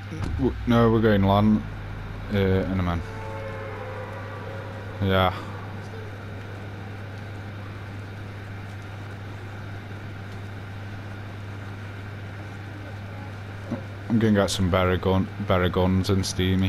No, we're going land in a man. Yeah. I'm gonna get some better guns and steamy.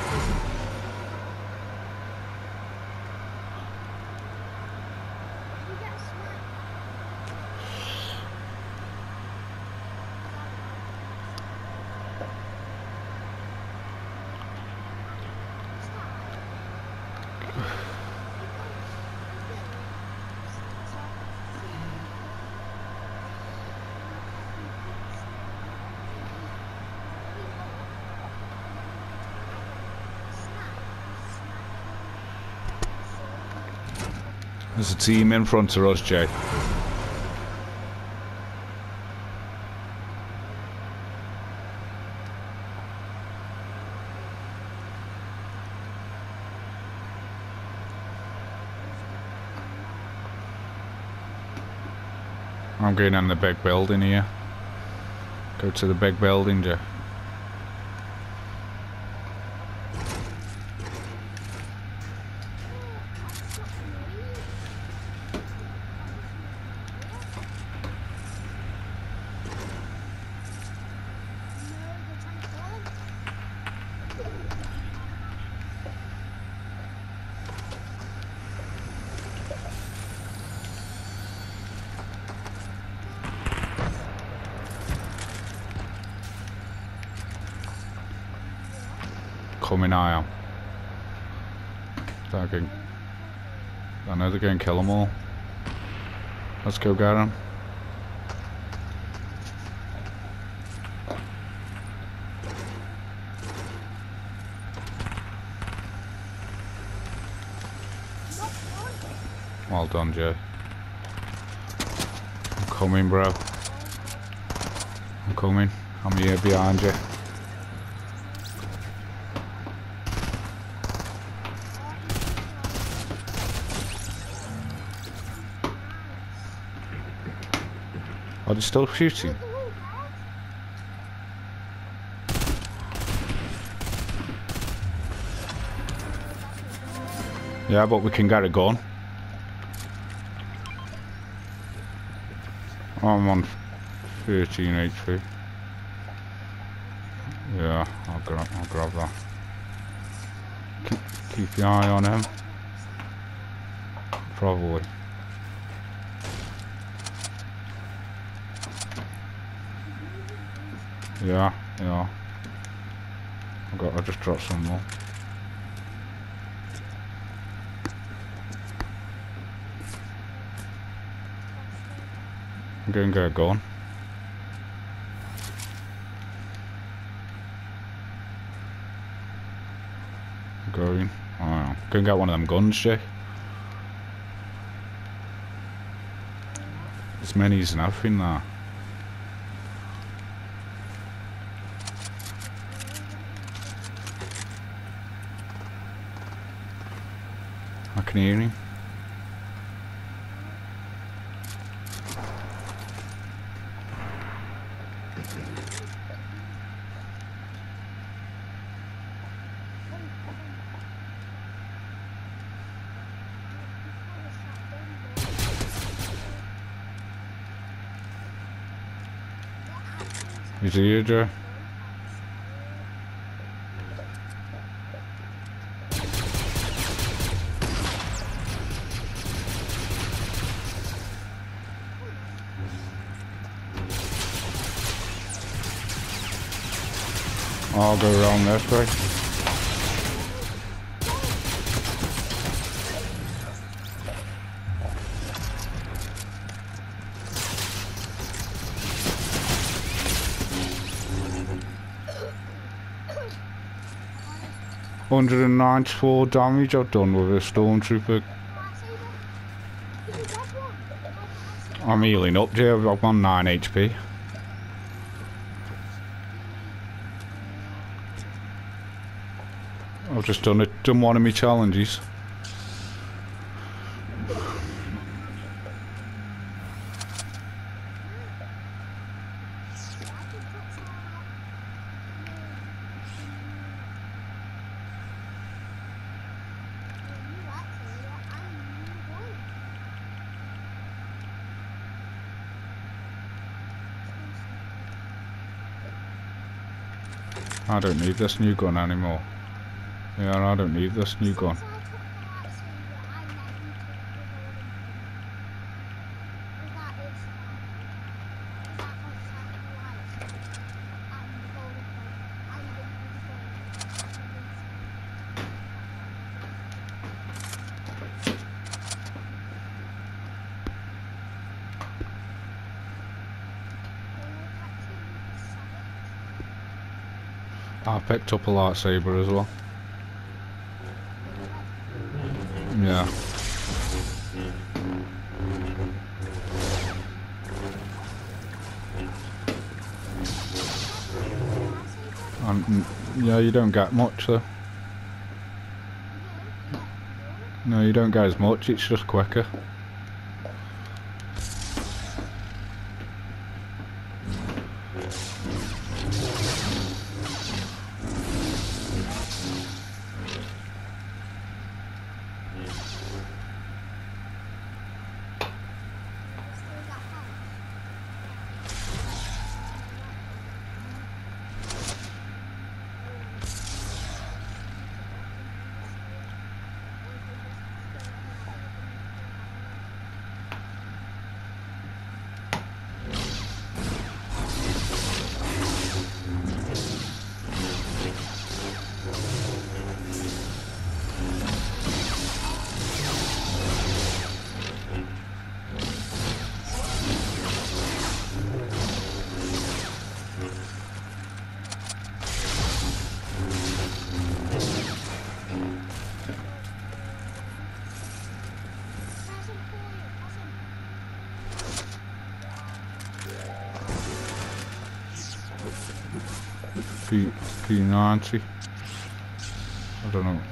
There's a team in front of us, Jay. I'm going in the big building here. Go to the big building, Jay. Coming, I am. I know they're going to kill them all. Let's go get them. Well done, Jay. I'm coming, bro. I'm coming. I'm here behind you. Are they still shooting? Yeah, but we can get a gun. I'm on 13 HP. Yeah, I'll grab that. Keep your eye on him. Probably. Yeah. I just dropped some more. I'm going to get a gun. Going. Oh, go and get one of them guns, Jay. There's minis and everything there. I can hear him. Is he here, Joe? I'll go around this way. $194 damage I've done with a stormtrooper. I'm healing up, Jay. I'm on 9 HP. I've just done one of my challenges. I don't need this new gun anymore. Yeah, I don't need this new gun. I picked up a lightsaber as well. Yeah. Yeah, you don't get much though. No, you don't get as much, it's just quicker. P90. I don't know.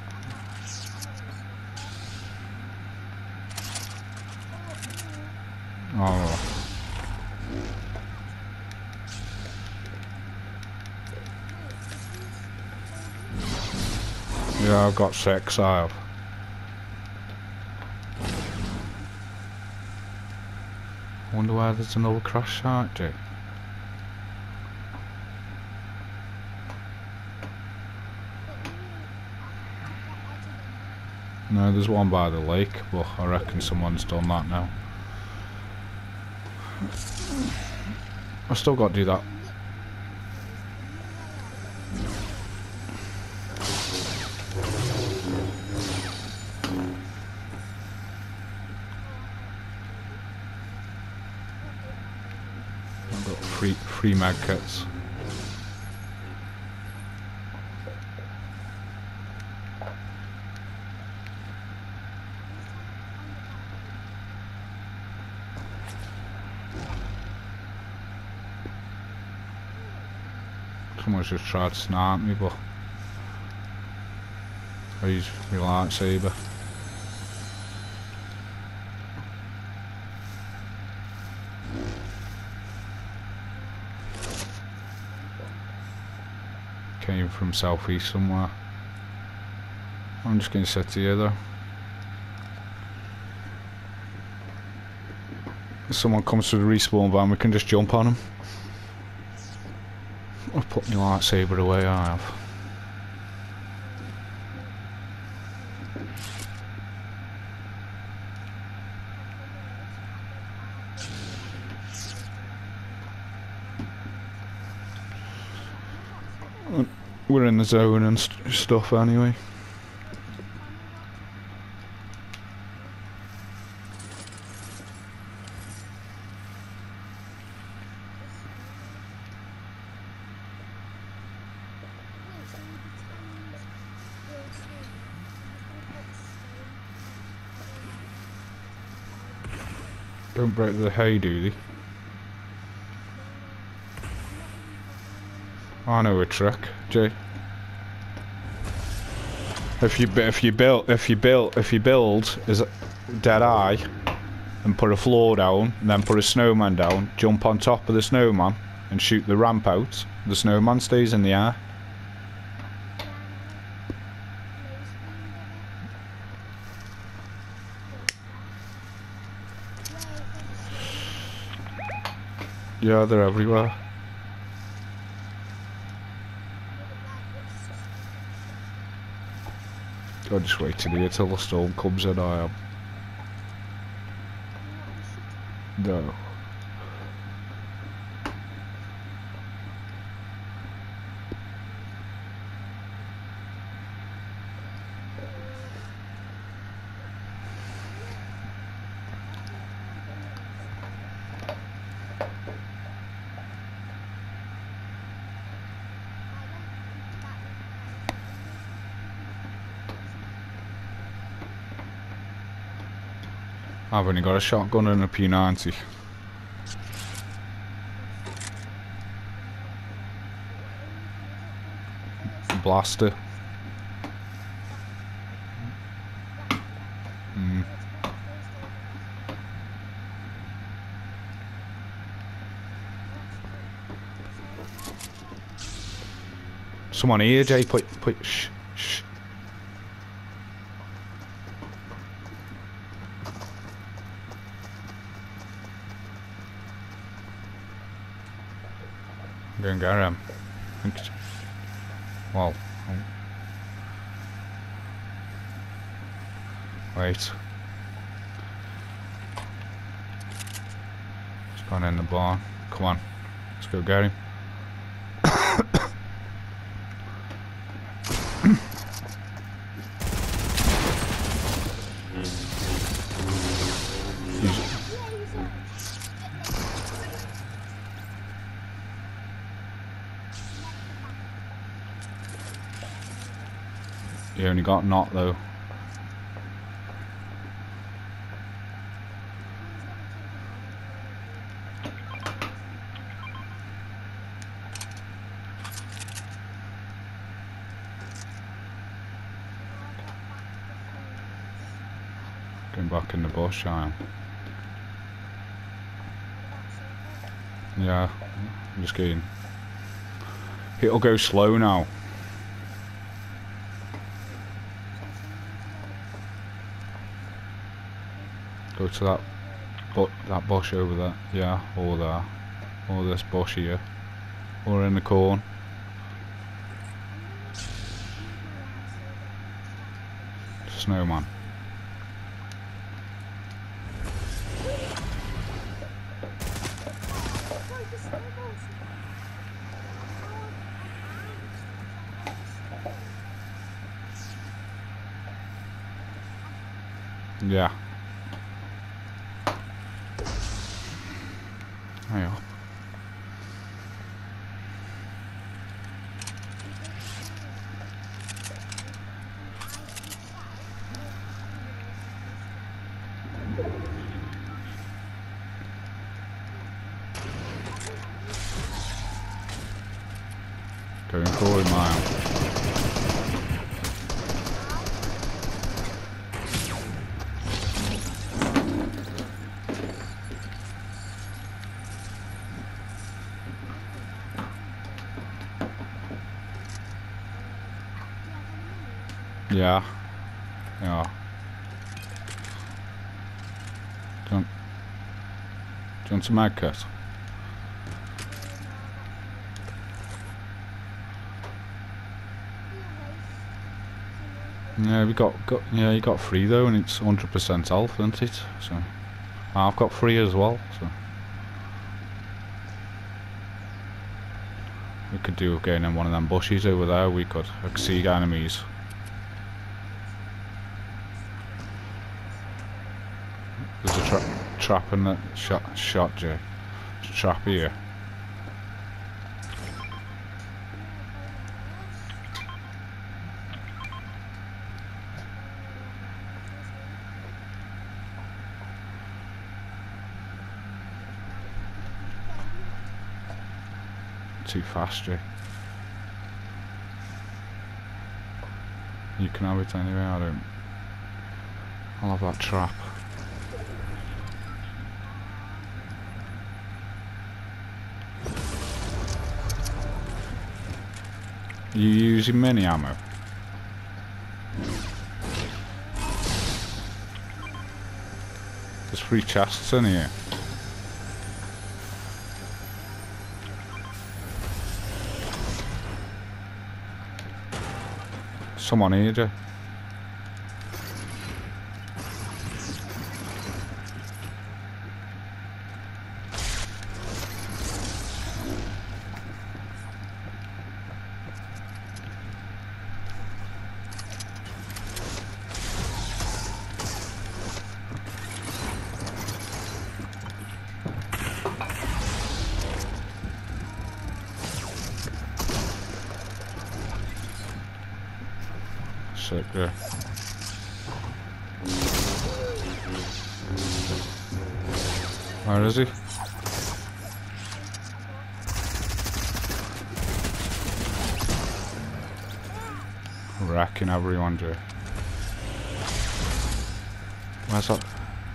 Oh. Yeah, I've got 6, I have. I wonder why there's another crash site, Jay. No, there's one by the lake, but I reckon someone's done that now. I still got to do that. I've got free mag kits. Someone's just tried to snipe me, but I use my lightsaber. Came from southeast somewhere. I'm just gonna sit here though. If someone comes to the respawn van, we can just jump on them. I've put my lightsaber away, I have. We're in the zone and stuff anyway. Don't break the hay, do they? I know a trick, Jay. If you build is dead eye and put a floor down and then put a snowman down, jump on top of the snowman and shoot the ramp out, the snowman stays in the air. Yeah, they're everywhere. I'll just wait till the storm comes in, I am. No. I've only got a shotgun and a P90. Blaster. Someone here, Jay. Put. Shh. Shh. I'm going to get him. Well. Wait. He's gone in the barn. Come on. Let's go get him. He only got knocked though. Going back in the bush, I am. Yeah, I'm just kidding. It'll go slow now. Go to that bush over there. Yeah, or there. Or this bush here. Or in the corn. Snowman. Yeah. Hang on. Going forward, mile. Yeah. Yeah. Do you want some mag cut? Yeah, we got yeah, you got 3 though, and it's 100% health, isn't it? So I've got 3 as well. So we could do getting in one of them bushes over there. We could. I could see enemies. There's a trap in the shot, Jay. There's a trap here. Too fast, Jay. You can have it anyway. I don't. I'll have that trap. You using mini ammo? There's 3 chests in here. Someone here, Jay. sick, yeah. Where is he? Wrecking everyone, Jay. Where's that?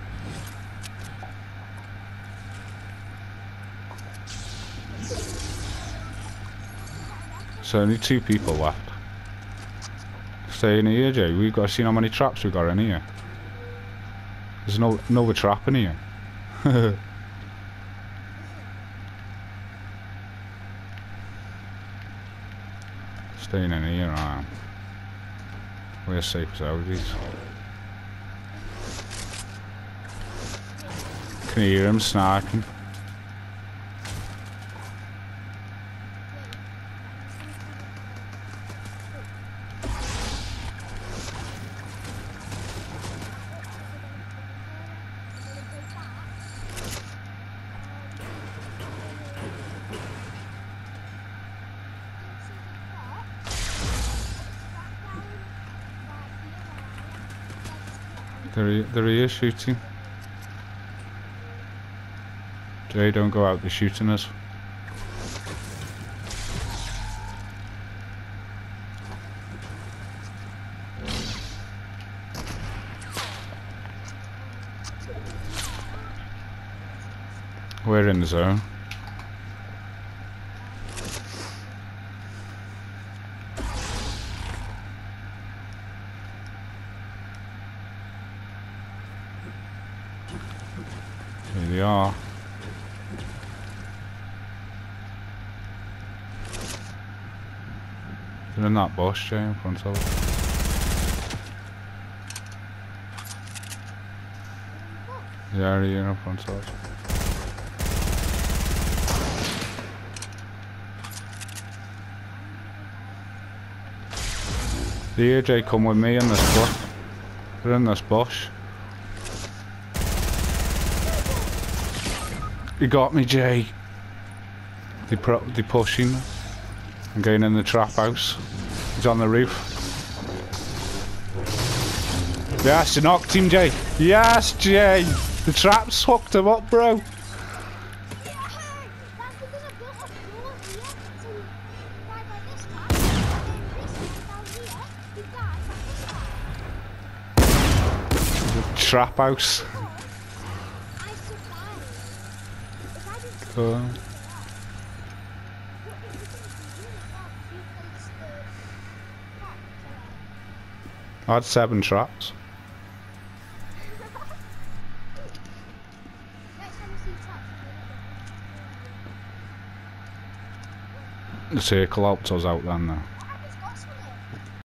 So only 2 people left. Stay in here, Jay. We've got to see how many traps we got in here. There's no trap in here. Staying in here, I am. We're safe as Audis. Can hear him snarking. There he is shooting. Jay, don't go out, they're shooting us. We're in the zone. Here they are. They're in that bush, Jay, in front of us. Yeah, here in front of us. Here, Jay, come with me in this bush. They're in this bush. You got me, Jay. They pushing. I'm going in the trap house. He's on the roof. Yes, you knocked him, Jay. Yes, Jay. The trap's hooked him up, bro. The trap house. I had 7 traps. The circle helped us out then though.